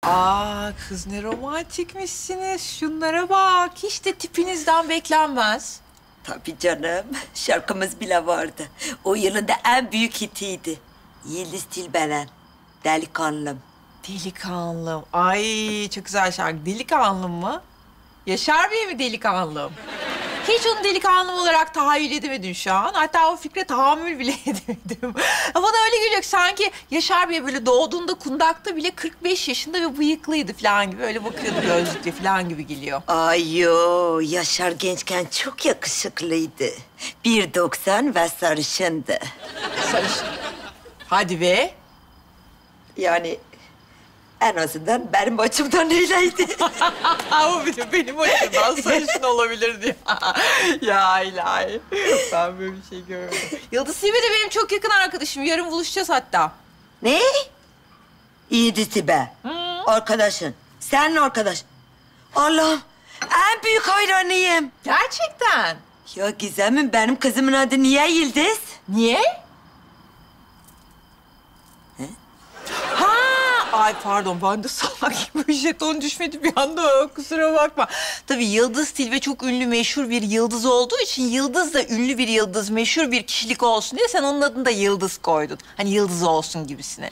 Aa kız ne romantikmişsiniz. Şunlara bak. Hiç de tipinizden beklenmez. Tabii canım. Şarkımız bile vardı. O yılın da en büyük hitiydi. Yıldız Tilbelen. Delikanlım. Delikanlım. Ay çok güzel şarkı. Delikanlım mı? Yaşar Bey mi delikanlım? Hiç onu delikanlı olarak tahayyül edemedim şu an. Hatta o fikre tahammül bile edemedim. Bana öyle geliyor ki sanki Yaşar Bey böyle doğduğunda kundakta bile 45 yaşında ve bıyıklıydı falan gibi. Öyle bakıyordu gözlükle falan gibi geliyor. Ay yo, Yaşar gençken çok yakışıklıydı. 1.90 ve sarışındı. Sarışın. Hadi be. Yani en azından benim açımdan öyleydi. O bir de benim açımdan sarışın olabilir diyor. Ya ilahi. Ben böyle bir şey görmedim. Yıldız Tilbe de benim çok yakın arkadaşım. Yarın buluşacağız hatta. Ne? İyiydi be. Arkadaşın. Senin arkadaş. Allah'ım, en büyük hayranıyım. Gerçekten. Ya Gizem'im, benim kızımın adı niye Yıldız? Niye? Ha, ay pardon ben de salak gibi jeton düşmedi bir anda kusura bakma. Tabii Yıldız Tilbe çok ünlü meşhur bir yıldız olduğu için Yıldız da ünlü bir yıldız meşhur bir kişilik olsun diye sen onun adını da Yıldız koydun. Hani yıldız olsun gibisine.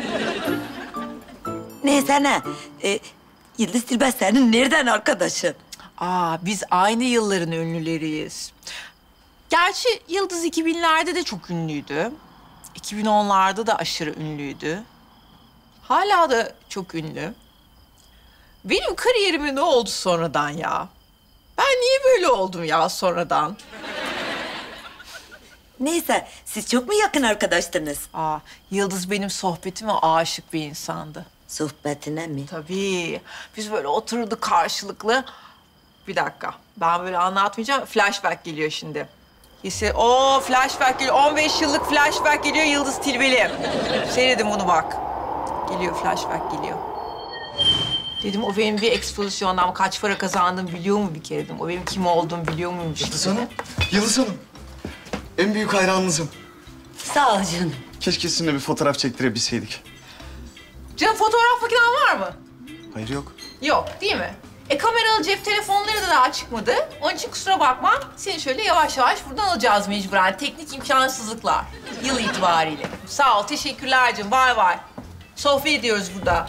Neyse ne? Yıldız Tilbe senin nereden arkadaşın? Aa biz aynı yılların ünlüleriyiz. Gerçi Yıldız 2000'lerde de çok ünlüydü. 2010'larda da aşırı ünlüydü. Hala da çok ünlü. Benim kariyerime ne oldu sonradan ya? Ben niye böyle oldum ya sonradan? Neyse, siz çok mu yakın arkadaştınız? Aa, Yıldız benim sohbetime aşık bir insandı. Sohbetine mi? Tabii. Biz böyle otururduk karşılıklı. Bir dakika. Ben böyle anlatmayacağım. Flashback geliyor şimdi. O flashback geliyor. 15 yıllık flashback geliyor Yıldız Tilbeli. Seyredin bunu bak. Geliyor flashback geliyor. Dedim o benim bir ekspozisyondan kaç para kazandığımı biliyor mu bir kere dedim. O benim kim olduğumu biliyor muymuş? Yıldız Hanım, Yıldız Hanım. En büyük hayranınızım. Sağ ol canım. Keşke sizinle bir fotoğraf çektirebilseydik. Canım fotoğraf makinen var mı? Hayır yok. Yok değil mi? Kameralı cep telefonları da daha çıkmadı. Onun için kusura bakma. Seni şöyle yavaş yavaş buradan alacağız mecburen. Teknik imkansızlıklar. Yıl itibariyle. Sağ ol, teşekkürler canım. Bay bay. Sohbet ediyoruz burada.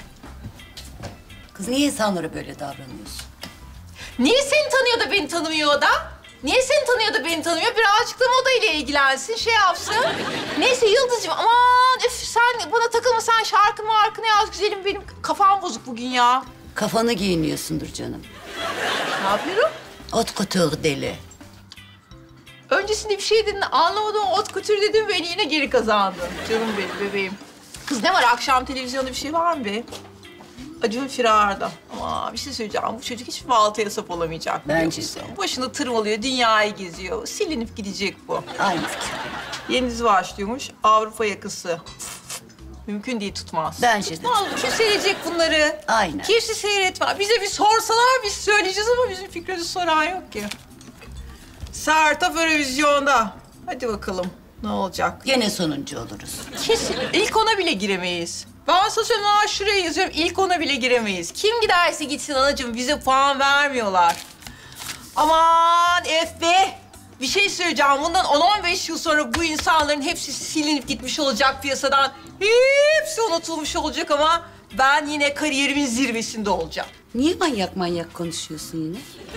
Kız niye insanlara böyle davranıyorsun? Niye seni tanıyor da beni tanımıyor o da? Niye seni tanıyor da beni tanımıyor? Birazcık da modayla ilgilensin, şey yapsın. Neyse Yıldız'cığım, aman üf sen bana takılma. Sen şarkını yaz güzelim. Benim kafam bozuk bugün ya. Kafanı giyiniyorsundur canım. Ne yapıyorum? Haute couture deli. Öncesinde bir şey dedin, anlamadım. Ot kutur dedim, beni yine geri kazandın. Canım benim, bebeğim. Kız ne var, akşam televizyonda bir şey var mı be? Acun firarda. Ama bir şey söyleyeceğim, bu çocuk hiç baltaya sap olamayacak. Bence musun? de. Başını tırmalıyor, dünyayı geziyor. Silinip gidecek bu. Aynı fikir. Yeni dizi başlıyormuş, Avrupa Yakası. Mümkün değil, tutmaz. Bence de. Tutmaz, kim seyredecek bunları? Aynen. Kimse seyretmez. Bize bir sorsalar biz söyleyeceğiz ama bizim fikrimizi soran yok ki. Sertap Eurovizyon'da. Hadi bakalım ne olacak? Gene sonuncu oluruz. Kesin. İlk ona bile giremeyiz. Ben sosyal şuraya yazıyorum. İlk ona bile giremeyiz. Kim giderse gitsin anacığım. Bize puan vermiyorlar. Aman be. Bir şey söyleyeceğim. Bundan 10-15 yıl sonra bu insanların hepsi silinip gitmiş olacak piyasadan. Hepsi unutulmuş olacak ama ben yine kariyerimin zirvesinde olacağım. Niye manyak konuşuyorsun yine?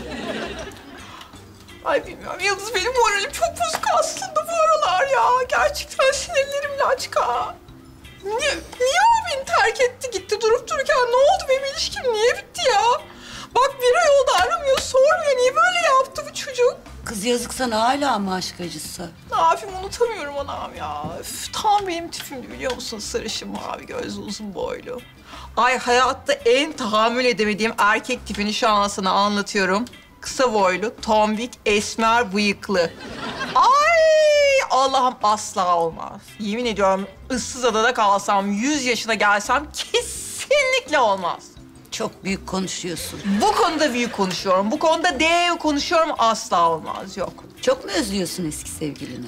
Ay bilmiyorum. Yıldız benim moralim çok bozuk aslında bu aralar ya. Gerçekten sinirlerimle açık ha. Niye o beni terk etti gitti durup dururken? Ne oldu benim ilişkim? Niye bitti ya? Bak bir ay oldu aramıyor, sormuyor. Niye böyle yaptı bu çocuk? Kız yazık sana hala mı aşk acısı? Ne yapayım unutamıyorum anam ya. Üf, tam benim tipimdi biliyor musun? Sarışın, mavi gözlü, uzun boylu. Ay hayatta en tahammül edemediğim erkek tipini şu an sana anlatıyorum. Kısa boylu, tombik, esmer, bıyıklı. Ay Allah'ım asla olmaz. Yemin ediyorum ıssız adada kalsam, 100 yaşına gelsem kesinlikle olmaz. Çok büyük konuşuyorsun. Bu konuda büyük konuşuyorum. Bu konuda dev konuşuyorum. Asla olmaz. Yok. Çok mu özlüyorsun eski sevgilini?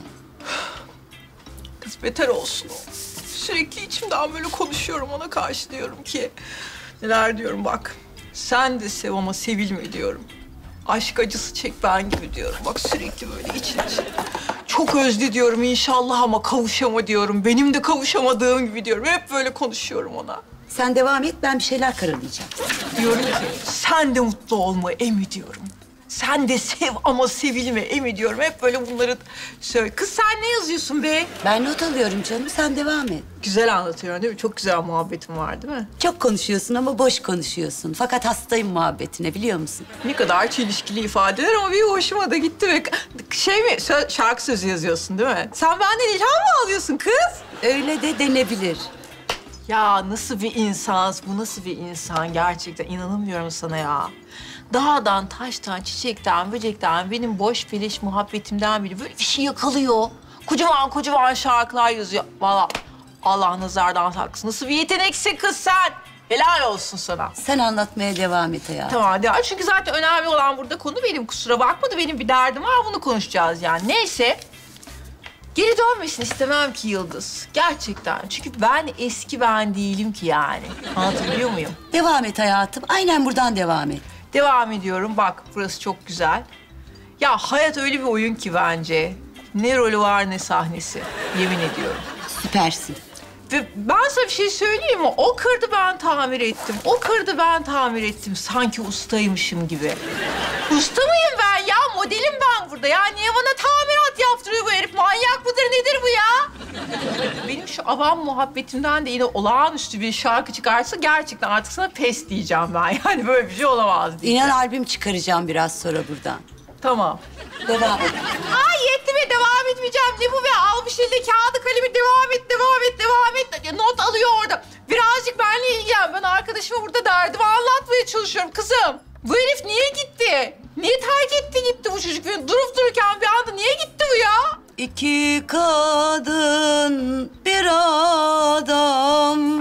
Kız beter olsun o. Sürekli içimden böyle konuşuyorum ona karşı diyorum ki... Neler diyorum bak. Sen de sev ama sevilme diyorum. Aşk acısı çek ben gibi diyorum. Bak sürekli böyle için için. Çok özlü diyorum inşallah ama kavuşama diyorum. Benim de kavuşamadığım gibi diyorum. Hep böyle konuşuyorum ona. Sen devam et, ben bir şeyler karalayacağım. Diyorum ki sen de mutlu olma Emi diyorum. Sen de sev ama sevilme Emi diyorum. Hep böyle bunları söyle. Kız sen ne yazıyorsun be? Ben not alıyorum canım, sen devam et. Güzel anlatıyorsun değil mi? Çok güzel muhabbetin var değil mi? Çok konuşuyorsun ama boş konuşuyorsun. Fakat hastayım muhabbetine, biliyor musun? Ne kadar çelişkili ifadeler ama bir hoşuma da gitti ve şey mi şarkı sözü yazıyorsun değil mi? Sen benden ilham mı alıyorsun kız? Öyle de denebilir. Ya nasıl bir insansın, bu nasıl bir insan gerçekten inanamıyorum sana ya. Dağdan, taştan, çiçekten, böcekten, benim boş beleş muhabbetimden biri böyle bir şey yakalıyor. Kocaman kocaman şarkılar yazıyor. Vallahi Allah nazardan saksın. Nasıl bir yeteneksin kız sen? Helal olsun sana. Sen anlatmaya devam et hayatım. Tamam devam. Çünkü zaten önemli olan burada konu benim. Kusura bakma da benim bir derdim var. Bunu konuşacağız yani. Neyse. Geri dönmesin istemem ki Yıldız. Gerçekten. Çünkü ben eski ben değilim ki yani. Anlatabiliyor muyum? Devam et hayatım, aynen buradan devam et. Devam ediyorum. Bak burası çok güzel. Ya hayat öyle bir oyun ki bence. Ne rolü var ne sahnesi. Yemin ediyorum. Süpersin. Ve ben sana bir şey söyleyeyim mi? O kırdı ben tamir ettim. O kırdı ben tamir ettim. Sanki ustaymışım gibi. Usta mıyım ben ya? Modelim ben burada. Ya niye bana tamirat yaptırıyor bu herif? Manyak mıdır nedir bu ya? Benim şu avam muhabbetimden de yine olağanüstü bir şarkı çıkarsa gerçekten artık sana pes diyeceğim ben. Yani böyle bir şey olamaz diye. İnan albüm çıkaracağım biraz sonra buradan. Tamam. Devam et. Ay yetti be devam etmeyeceğim. Ne bu be? Almış eline kağıdı kalemi devam et, devam et, devam et. Not alıyor orada. Birazcık benimle ilgilen. Ben arkadaşıma burada derdimi anlatmaya çalışıyorum kızım. Bu herif niye gitti? Niye terk etti gitti bu çocuk? Durup dururken bir anda niye gitti bu ya? İki kadın, bir adam.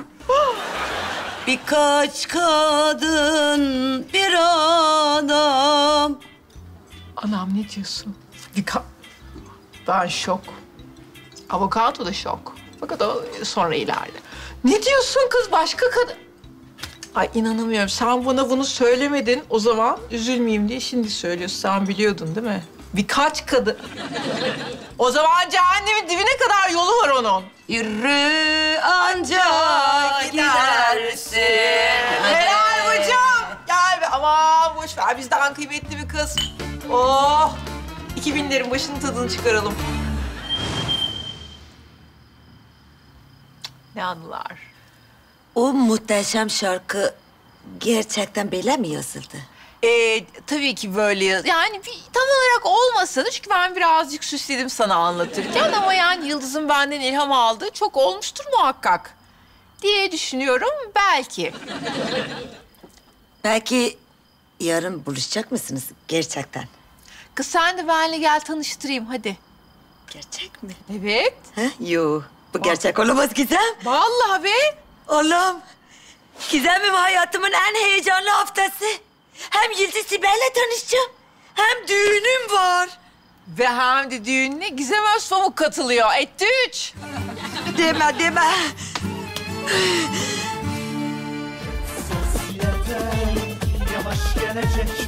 Birkaç kadın, bir adam. Anam ne diyorsun? Ben şok. Avokado da şok. Fakat o sonra ileride. Ne diyorsun kız? Başka kadın... Ay inanamıyorum. Sen bana bunu söylemedin. O zaman üzülmeyeyim diye şimdi söylüyorsun. Sen biliyordun değil mi? Birkaç kadın... O zaman cehennemin dibine kadar yolu var onun. Yürü ancak gidersin. Helal hocam. Gel be. Aman boş ver. Bizden kıymetli bir kız. Oh. 2000'lerin başının tadını çıkaralım. Ne anılar. O muhteşem şarkı gerçekten böyle mi yazıldı? Tabii ki böyle yani tam olarak olmasa da çünkü ben birazcık süsledim sana anlatırken ama yani Yıldız'ın benden ilham aldığı çok olmuştur muhakkak diye düşünüyorum belki. Belki yarın buluşacak mısınız gerçekten? Kız sen de benimle gel tanıştırayım hadi. Gerçek mi? Evet. Ha? Yo, bu gerçek olamaz Gizem. Vallahi be. Oğlum, Gizem'im hayatımın en heyecanlı haftası. Hem Yıldız Sibel'le tanışacağım, hem düğünüm var. Ve hem de düğününe Gizem Özpamuk katılıyor. Etti 3. Deme, deme. Yavaş gelecek